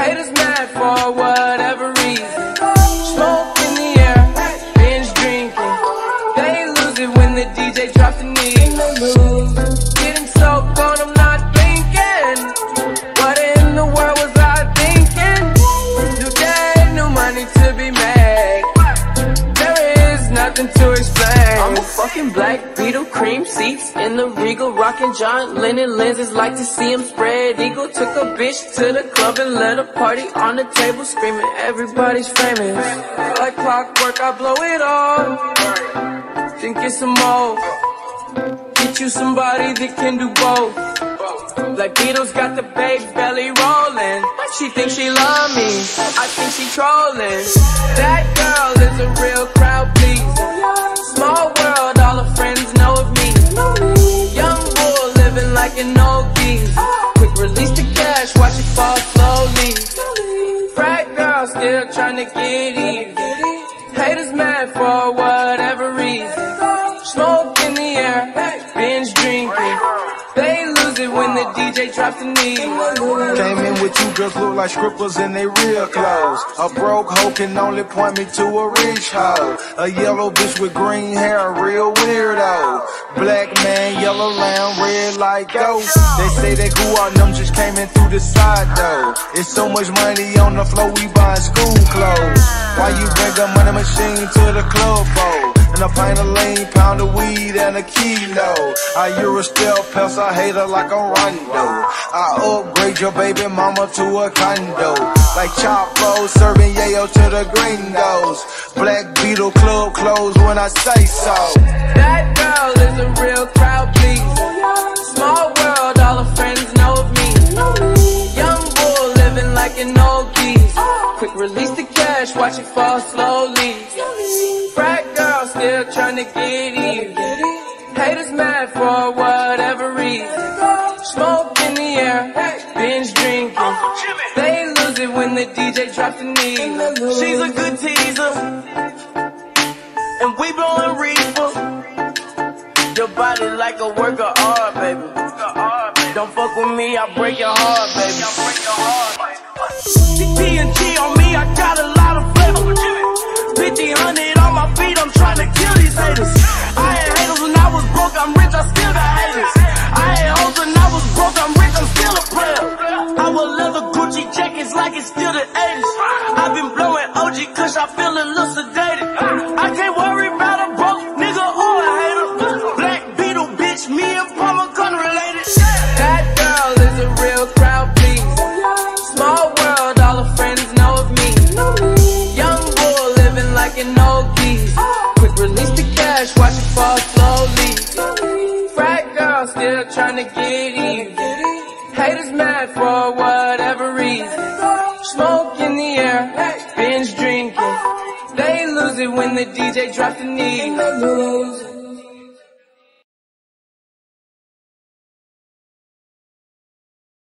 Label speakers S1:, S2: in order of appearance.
S1: Haters mad for whatever reason. Smoke in the air, binge drinking. They lose it when the DJ drops the knee. Getting soaked on, I'm not thinking. What in the world was I thinking? New day, new money to be made. There is nothing to explain. I'm a fucking black Beetle, cream seats in the Regal, rocking John Lennon lenses, like to see him spread eagle. Took a bitch to the club and let a party on the table, screaming everybody's famous. Like clockwork, I blow it all, then get some more. Get you somebody that can do both. Like Beatles got the babe belly rolling. She thinks she love me, I think she trolling. That girl is a real crowd pleaser. Small world, all her friends know of me. Young bull living like an old geese. Quick release the cash, watch it fall slowly. Frat girl still trying to get even. Haters mad for whatever reason. Smoke in the air, binge drinking. They lose it when the DJ drops the knee.
S2: Came in with two girls look like strippers in they real clothes. A broke hoe can only point me to a rich hoe. A yellow bitch with green hair, a real weirdo. Black man, yellow lamb, red like ghost. They say that Guap them just came in through the side though. It's so much money on the floor, we buying school clothes. Why you bring a money machine to the club bowl? And a pint of lean, pound of weed, and a kilo. I Euro stealth pest, I hate her like a Rondo. I upgrade your baby mama to a condo. Like Chapo, serving yayo to the gringos. Black Beetle club closed when I say so.
S1: That girl is a real crowd pleaser. Small world, all her friends know of me. Young bull living like an old geese. Quick release the cash, watch it fall slowly. Frat girl still trying to get even. Haters mad for whatever reason. Smoke in the air, binge drinking. They lose it when the DJ drops the knee. She's a good teaser, and we blowing reefer. Your body like a work of art, baby. Don't fuck with me, I break your heart, baby. TNT on me, I got a lot of flavor. 50-100 on my feet, I'm trying to kill these haters. I had haters when I was broke, I'm rich, I still got haters. I had hoes when I was broke, I'm rich, I'm still a player. I wear leather Gucci jackets like it's still the 80s. I've been blowing OG kush, I feel a little sedated. I can't worry about a broke nigga or a hater. Black Beetle bitch, me and Palmer related. That girl is a real crowd pleaser. Small world, all her friends know of me. Young bull living like an old geese. Quick release the cash, watch it fall slowly. Frat girl still trying to get even. Haters mad for whatever reason. Smoke in the air, binge drinking. They lose it when the DJ drops the knee.